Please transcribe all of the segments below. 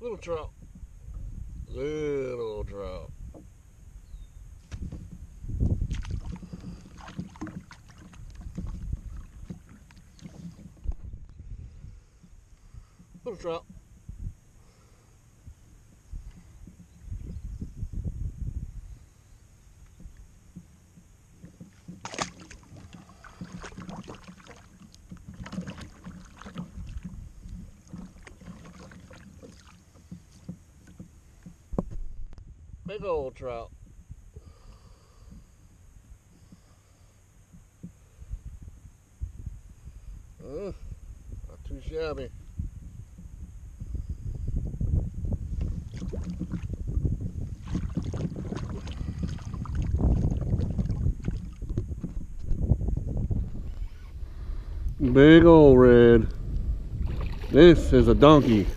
Little trout. Little trout. Little trout. Big old trout. Not too shabby. Big old red. This is a donkey.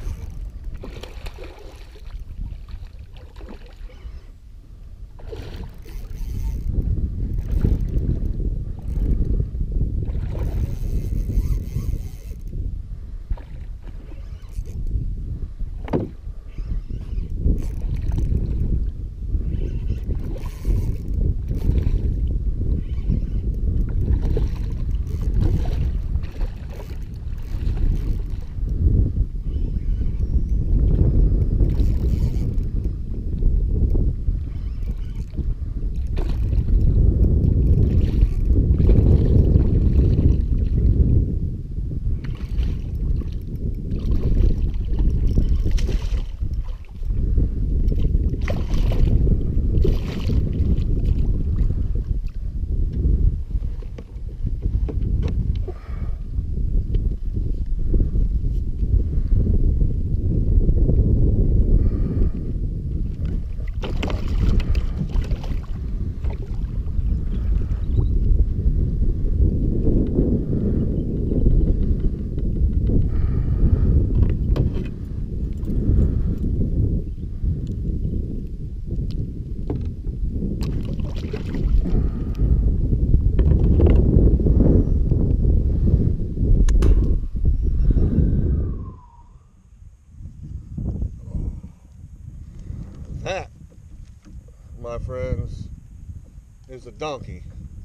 That, my friends, is a donkey.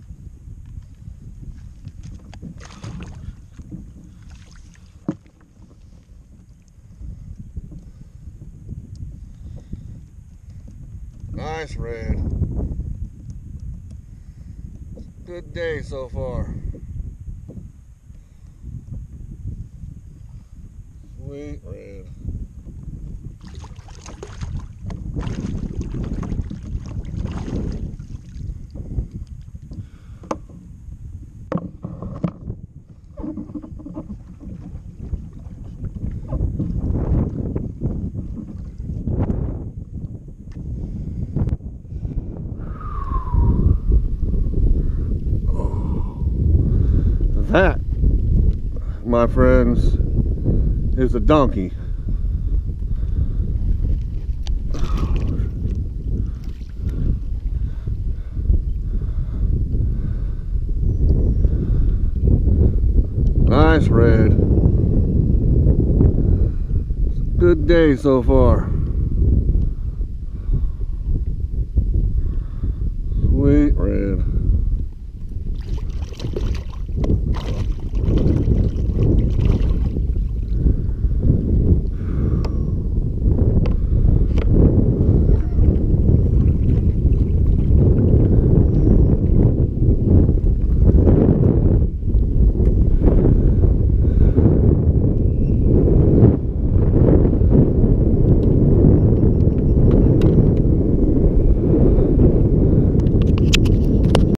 Nice red. Good day so far. Sweet red. That, my friends, is a donkey. Nice red. Good day so far.